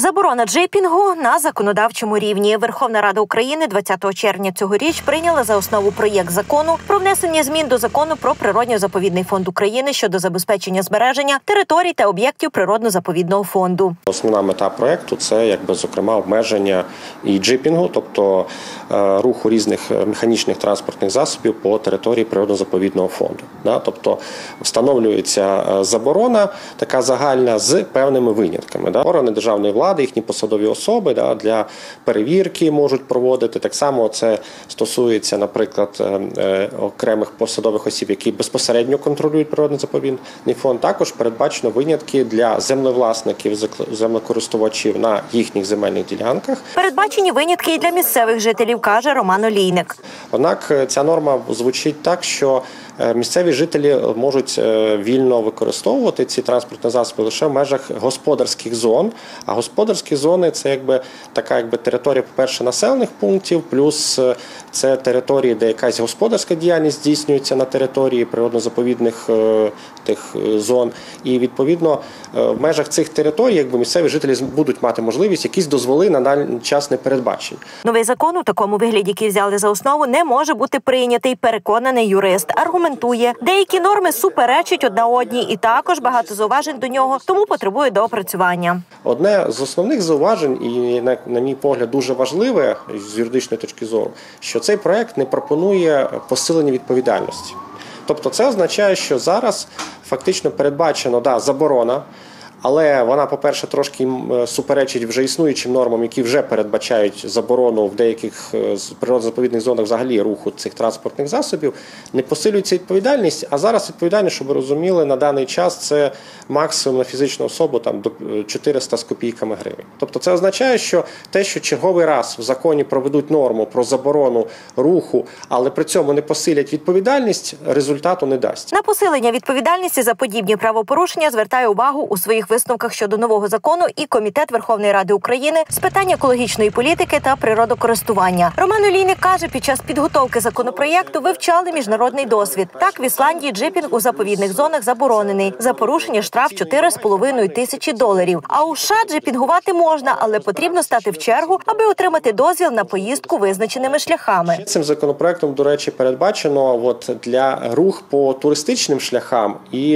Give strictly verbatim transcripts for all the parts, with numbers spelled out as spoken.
Заборона джипінгу на законодавчому рівні. Верховна Рада України двадцятого червня цьогоріч прийняла за основу проєкт закону про внесення змін до Закону про природно-заповідний фонд України щодо забезпечення збереження територій та об'єктів природно-заповідного фонду. Основна мета проєкту – це, якби, зокрема, обмеження і джипінгу, тобто е, руху різних механічних транспортних засобів по території природно-заповідного фонду. Да? Тобто встановлюється заборона, така загальна, з певними винятками. Да? Органи державної влади, їхні посадові особи, да, для перевірки можуть проводити. Так само це стосується, наприклад, окремих посадових осіб, які безпосередньо контролюють природно-заповідний фонд. Також передбачено винятки для землевласників, землекористувачів на їхніх земельних ділянках. Передбачені винятки і для місцевих жителів, каже Роман Олійник. Однак ця норма звучить так, що місцеві жителі можуть вільно використовувати ці транспортні засоби лише в межах господарських зон. А господарські зони – це якби така якби територія, по-перше, населених пунктів, плюс це території, де якась господарська діяльність здійснюється на території природно-заповідних тих зон. І, відповідно, в межах цих територій якби місцеві жителі будуть мати можливість якісь дозволи на даний час не передбачені. Новий закон у такому вигляді, який взяли за основу, не може бути прийнятий, переконаний юрист. Аргументує, деякі норми суперечать одна одній і також багато зауважень до нього, тому потребує доопрацювання. Одне з основних зауважень, і, на, на мій погляд, дуже важливе з юридичної точки зору, що цей проект не пропонує посилення відповідальності. Тобто це означає, що зараз фактично передбачено, да, заборона, але вона, по-перше, трошки суперечить вже існуючим нормам, які вже передбачають заборону в деяких природно-заповідних зонах взагалі руху цих транспортних засобів. Не посилюється відповідальність, а зараз відповідальність, щоб ви розуміли, на даний час це максимум на фізичну особу там, до чотириста з копійками гривень. Тобто це означає, що те, що черговий раз в законі проведуть норму про заборону руху, але при цьому не посилять відповідальність, результату не дасть. На посилення відповідальності за подібні правопорушення звертає увагу у своїх висновках щодо нового закону і Комітет Верховної Ради України з питань екологічної політики та природокористування. Роман Олійник каже, під час підготовки законопроєкту вивчали міжнародний досвід. Так, в Ісландії джипінг у заповідних зонах заборонений. За порушення штраф чотири з половиною тисячі доларів. А у США джипінгувати можна, але потрібно стати в чергу, аби отримати дозвіл на поїздку визначеними шляхами. Цим законопроєктом, до речі, передбачено от, для рух по туристичним шляхам, і,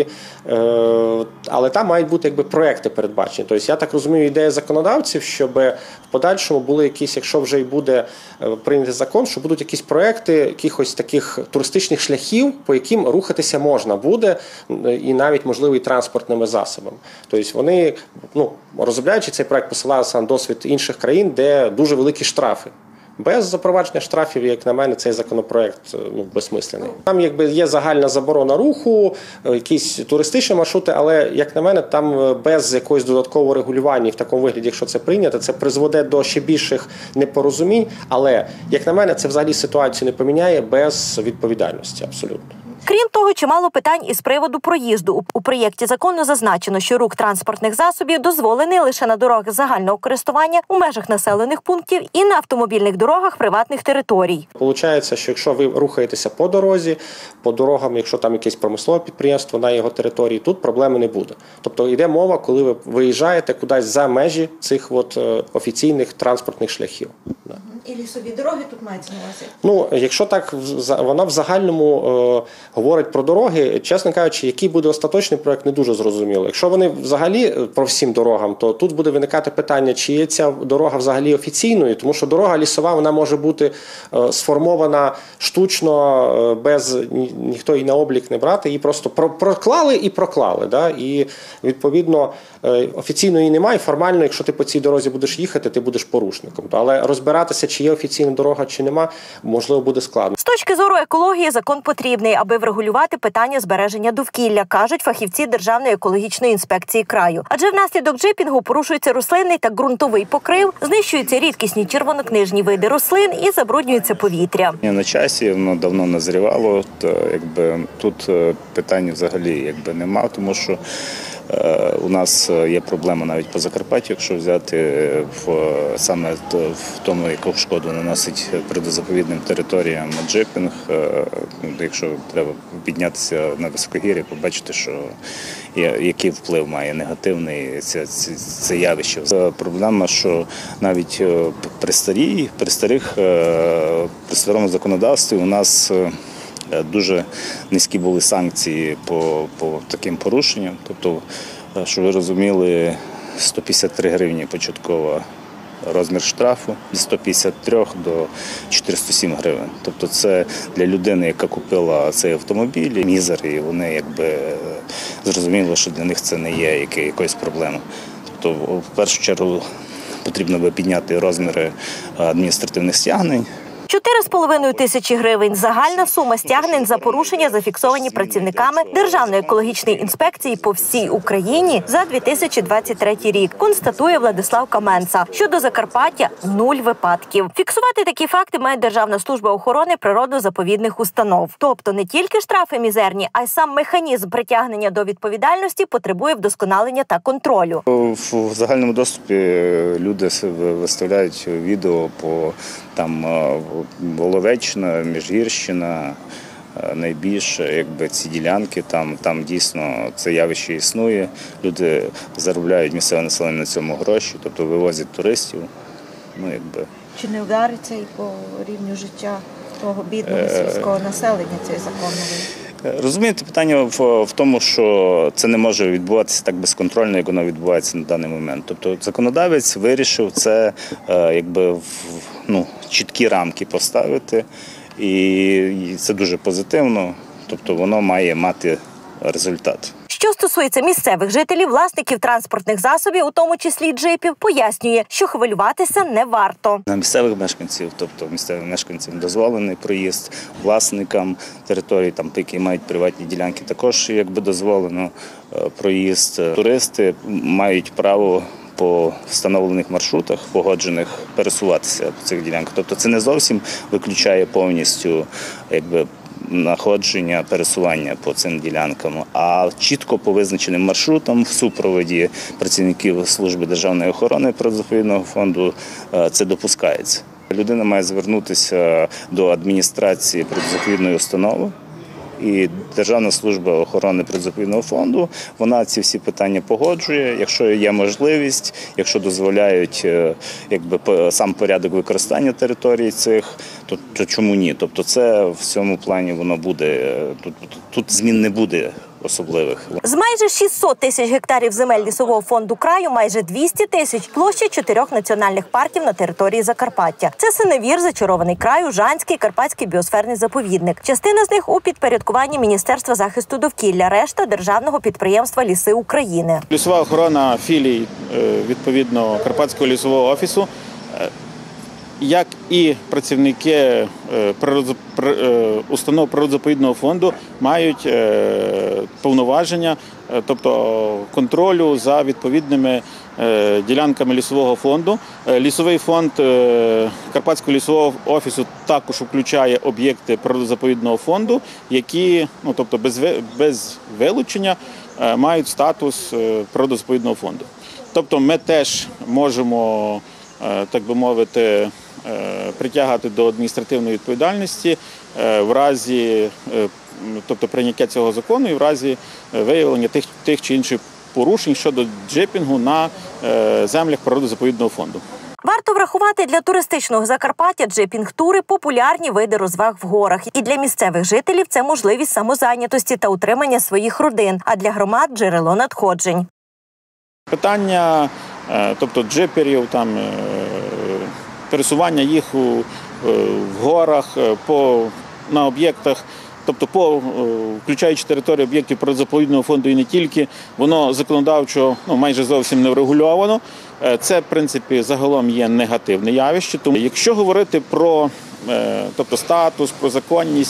е, але там мають бути якби проекти передбачені. Тобто, я так розумію, ідея законодавців, щоб в подальшому були якісь, якщо вже й буде прийнятий закон, що будуть якісь проекти якихось таких туристичних шляхів, по яким рухатися можна буде, і навіть, можливо, і транспортними засобами. Тобто, вони, ну, розробляючи цей проект, посилалися на досвід інших країн, де дуже великі штрафи. Без запровадження штрафів, як на мене, цей законопроект, ну, безсмисленний. Там якби є загальна заборона руху, якісь туристичні маршрути, але, як на мене, там без якогось додаткового регулювання, в такому вигляді, якщо це прийнято, це призведе до ще більших непорозумінь, але, як на мене, це взагалі ситуацію не поміняє без відповідальності абсолютно. Крім того, чимало питань із приводу проїзду. У проєкті закону зазначено, що рух транспортних засобів дозволений лише на дорогах загального користування у межах населених пунктів і на автомобільних дорогах приватних територій. Получається, що якщо ви рухаєтеся по дорозі, по дорогам, якщо там якесь промислове підприємство на його території, тут проблеми не буде. Тобто йде мова, коли ви виїжджаєте кудись за межі цих от офіційних транспортних шляхів. І лісові дороги тут мається на увазі? Ну, якщо так, вона в загальному е, говорить про дороги, чесно кажучи, який буде остаточний проект, не дуже зрозуміло. Якщо вони взагалі про всім дорогам, то тут буде виникати питання, чи є ця дорога взагалі офіційною, тому що дорога лісова, вона може бути е, сформована штучно, е, без ні, ніхто її на облік не брати, її просто про, проклали і проклали. Да? І, відповідно, е, офіційно її немає, формально, якщо ти по цій дорозі будеш їхати, ти будеш порушником. Але розбиратися, чи є офіційна дорога, чи нема, можливо, буде складно. З точки зору екології закон потрібний, аби врегулювати питання збереження довкілля, кажуть фахівці Державної екологічної інспекції краю. Адже внаслідок джипінгу порушується рослинний та ґрунтовий покрив, знищуються рідкісні червонокнижні види рослин і забруднюється повітря. На часі, воно давно назрівало, то, якби, тут питань взагалі якби, нема, тому що У нас є проблема навіть по Закарпаттю, якщо взяти в, саме в тому, яку шкоду наносить природозаповідним територіям джипінг. Якщо треба піднятися на високогір'я, побачити, що який вплив має негативний це, це, це явище. Проблема, що навіть при старій, при старих, при старому законодавстві у нас дуже низькі були санкції по, по таким порушенням. Тобто, щоб ви розуміли, сто п'ятдесят три гривні початкова розмір штрафу, від сто п'ятдесят три до чотириста сім гривень. Тобто це для людини, яка купила цей автомобіль, мізер, і вони якби зрозуміли, що для них це не є якоюсь проблемою. Тобто, в першу чергу, потрібно би підняти розміри адміністративних стягнень. Чотири з половиною тисячі гривень – загальна сума стягнень за порушення, зафіксовані працівниками Державної екологічної інспекції по всій Україні за дві тисячі двадцять третій рік, констатує Владислав Каменца. Щодо Закарпаття – нуль випадків. Фіксувати такі факти має Державна служба охорони природозаповідних установ. Тобто не тільки штрафи мізерні, а й сам механізм притягнення до відповідальності потребує вдосконалення та контролю. В загальному доступі люди виставляють відео по там Воловеччина, Міжгірщина, найбільше, якби ці ділянки, там, там дійсно це явище існує. Люди заробляють, місцеве населення на цьому гроші, тобто вивозять туристів. Ну, якби. Чи не вдариться і по рівню життя того бідного сільського населення цей закон новий? Розумієте, питання в, в тому, що це не може відбуватися так безконтрольно, як воно відбувається на даний момент. Тобто законодавець вирішив це якби в ну, чіткі рамки поставити, і це дуже позитивно, тобто воно має мати результат. Що стосується місцевих жителів, власників транспортних засобів, у тому числі джипів, пояснює, що хвилюватися не варто. На місцевих мешканців, тобто місцевим мешканцям дозволений проїзд, власникам територій, там, які мають приватні ділянки, також якби дозволено проїзд. Туристи мають право по встановлених маршрутах, погоджених, пересуватися по цих ділянках. Тобто це не зовсім виключає повністю якби находження, пересування по цим ділянкам, а чітко по визначеним маршрутам в супроводі працівників служби державної охорони природозаповідного фонду це допускається. Людина має звернутися до адміністрації природозаповідної установи, і Державна служба охорони природозаповідного фонду, вона ці всі питання погоджує, якщо є можливість, якщо дозволяють якби, сам порядок використання територій цих, то, то чому ні? Тобто це в цьому плані воно буде, тут, тут змін не буде особливих. З майже шістсот тисяч гектарів земель лісового фонду краю майже двісті тисяч – площа чотирьох національних парків на території Закарпаття. Це Синевір, Зачарований край, Ужанський, Карпатський біосферний заповідник. Частина з них у підпорядкуванні Міністерства захисту довкілля, решта – державного підприємства «Ліси України». Лісова охорона філій, відповідно, Карпатського лісового офісу, як і працівники установ природозаповідного фонду мають повноваження, тобто контролю за відповідними ділянками лісового фонду. Лісовий фонд Карпатського лісового офісу також включає об'єкти природозаповідного фонду, які, ну, тобто без, без вилучення, мають статус природозаповідного фонду. Тобто ми теж можемо, так би мовити, притягати до адміністративної відповідальності в разі, тобто прийняття цього закону і в разі виявлення тих, тих чи інших порушень щодо джипінгу на землях природозаповідного фонду. Варто врахувати, для туристичного Закарпаття джипінг-тури – популярні види розваг в горах. І для місцевих жителів це можливість самозайнятості та утримання своїх родин, а для громад – джерело надходжень. Питання, тобто джиперів, там, пересування їх у, в горах, по, на об'єктах, тобто по, включаючи територію об'єктів природозаповідного фонду і не тільки, воно законодавчо ну, майже зовсім не врегульовано. Це, в принципі, загалом є негативне явище. Тому, якщо говорити про тобто, статус, про законність,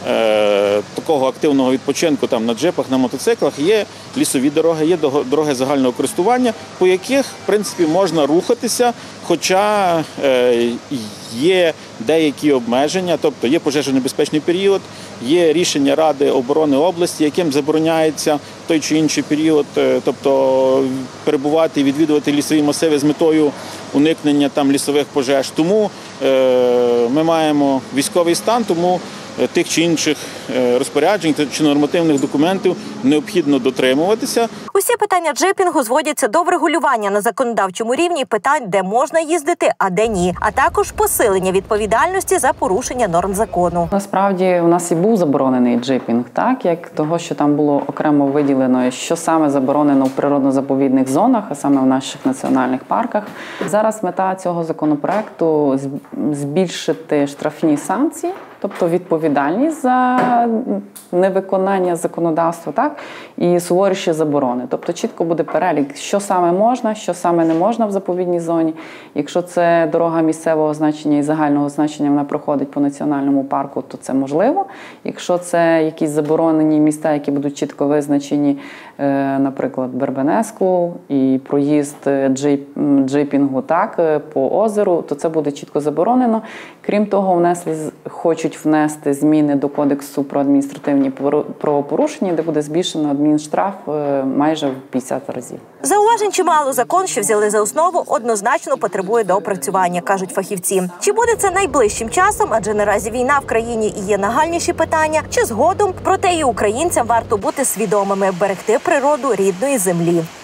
е, такого активного відпочинку там на джипах, на мотоциклах, є лісові дороги, є дороги загального користування, по яких, в принципі, можна рухатися, хоча е, є деякі обмеження, тобто є пожежонебезпечний період, є рішення Ради оборони області, яким забороняється в той чи інший період, тобто перебувати і відвідувати лісові масиви з метою уникнення там лісових пожеж. Тому е, ми маємо військовий стан, тому тих чи інших розпоряджень чи нормативних документів необхідно дотримуватися. Усі питання джипінгу зводяться до врегулювання на законодавчому рівні питань, де можна їздити, а де ні, а також посилення відповідальності за порушення норм закону. Насправді у нас і був заборонений джипінг, так як того, що там було окремо виділено, що саме заборонено в природно-заповідних зонах, а саме в наших національних парках. Зараз мета цього законопроекту збільшити штрафні санкції, тобто відповідальність за невиконання законодавства, так, і суворіші заборони. Тобто чітко буде перелік, що саме можна, що саме не можна в заповідній зоні. Якщо це дорога місцевого значення і загального значення, вона проходить по національному парку, то це можливо. Якщо це якісь заборонені міста, які будуть чітко визначені, наприклад, Бербенеску і проїзд джип, джипінгу так, по озеру, то це буде чітко заборонено. Крім того, внесли, хочуть внести зміни до Кодексу про адміністративні правопорушення, де буде збільшено адмінштраф майже в п'ятдесят разів. Зауважень чимало. Закон, що взяли за основу, однозначно потребує доопрацювання, кажуть фахівці. Чи буде це найближчим часом, адже наразі війна в країні і є нагальніші питання, чи згодом, проте і українцям варто бути свідомими, берегти природу рідної землі.